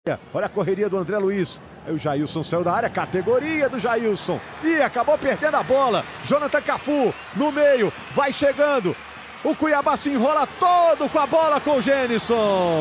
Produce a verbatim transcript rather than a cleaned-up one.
Olha a correria do André Luiz. Aí o Jailson saiu da área, categoria do Jailson. E acabou perdendo a bola. Jonathan Cafu no meio, vai chegando. O Cuiabá se enrola todo com a bola com o Gênison.